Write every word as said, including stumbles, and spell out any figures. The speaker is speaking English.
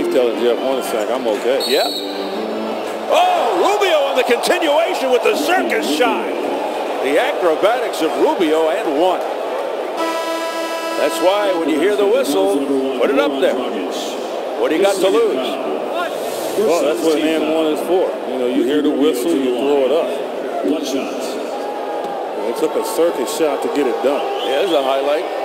telling Jeff Hornacek, I'm okay. Yeah. Oh, Rubio on the continuation with the circus shot. The acrobatics of Rubio and one. That's why when you hear the whistle, put it up there. What do you got to lose? Well, that's what an and one is for. You know, you hear the whistle, you throw it up. It took a circus shot to get it done. Yeah, there's a highlight.